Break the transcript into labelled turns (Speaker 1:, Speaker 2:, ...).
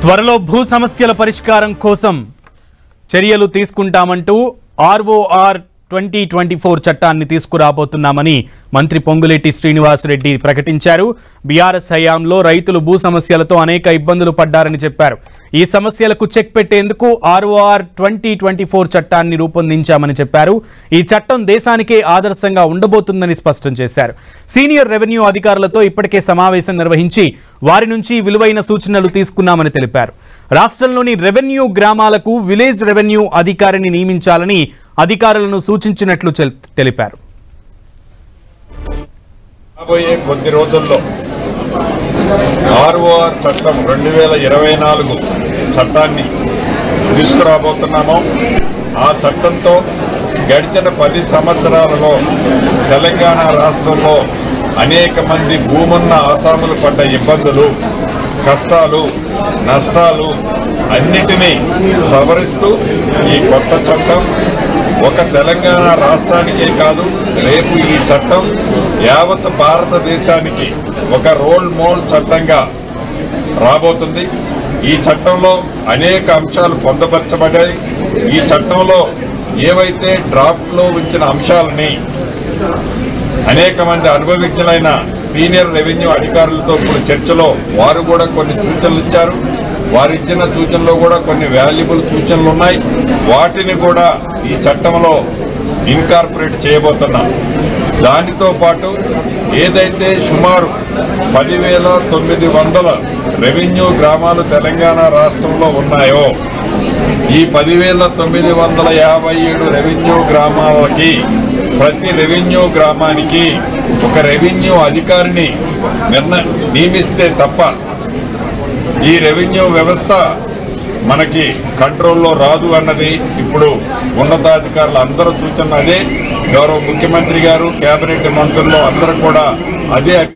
Speaker 1: త్వరలో భూ సమస్యల పరిష్కారం కోసం చర్యలు తీసుకుంటామంటూ ఆర్ఓఆర్ 2024 చట్టాన్ని తీసుకురాబోతున్నామని మంత్రి పొంగులేటి శ్రీనివాస్ రెడ్డి ప్రకటించారు. బీఆర్ఎస్ హయాంలో రైతులు భూ సమస్యలతో అనేక ఇబ్బందులు పడ్డారని చెప్పారు. ఈ సమస్యలకు చెక్ పెట్టేందుకు ఆర్ఓఆర్ 2024 చట్టాన్ని రూపొందించామని చెప్పారు. ఈ చట్టం దేశానికే ఆదర్శంగా ఉండబోతుందని స్పష్టం చేశారు. సీనియర్ రెవెన్యూ అధికారులతో ఇప్పటికే సమావేశం నిర్వహించి వారి నుంచి విలువైన సూచనలు తీసుకున్నామని తెలిపారు. రాష్ట్రంలోని రెవెన్యూ గ్రామాలకు విలేజ్ రెవెన్యూ అధికారిని నియమించాలని అధికారులను సూచించినట్లు తెలిపారు.
Speaker 2: రాబోయే కొద్ది రోజుల్లో ఆర్ఓఆర్ చట్టం 2024 చట్టాన్ని తీసుకురాబోతున్నాము. ఆ చట్టంతో గడిచిన 10 సంవత్సరాలలో తెలంగాణ రాష్ట్రంలో అనేక మంది భూమున్న ఆసాములు పడ్డ ఇబ్బందులు, కష్టాలు, నష్టాలు అన్నిటినీ సవరిస్తూ ఈ కొత్త చట్టం ఒక తెలంగాణ రాష్ట్రానికే కాదు, రేపు ఈ చట్టం యావత్ భారతదేశానికి ఒక రోల్ మోడల్ చట్టంగా రాబోతుంది. ఈ చట్టంలో అనేక అంశాలు పొందుపరచబడ్డాయి. ఈ చట్టంలో ఏవైతే డ్రాఫ్ట్లో ఉంచిన అంశాలని అనేక మంది అనుభవజ్ఞులైన సీనియర్ రెవెన్యూ అధికారులతో ఇప్పుడు చర్చలో వారు కూడా కొన్ని సూచనలు ఇచ్చారు. వారు ఇచ్చిన సూచనలో కూడా కొన్ని వాల్యుబుల్ సూచనలు ఉన్నాయి. వాటిని కూడా ఈ చట్టంలో ఇన్కార్పొరేట్ చేయబోతున్నాం. దానితో పాటు ఏదైతే సుమారు 10,900 రెవెన్యూ గ్రామాలు తెలంగాణ రాష్ట్రంలో ఉన్నాయో ఈ 10,957 రెవెన్యూ గ్రామాలకి ప్రతి రెవెన్యూ గ్రామానికి ఒక రెవెన్యూ అధికారిని నియమిస్తే తప్ప ఈ రెవెన్యూ వ్యవస్థ మనకి కంట్రోల్లో రాదు అన్నది ఇప్పుడు ఉన్నతాధికారులు అందరూ సూచన అదే. గౌరవ ముఖ్యమంత్రి గారు, కేబినెట్ మంత్రులు అందరూ కూడా అదే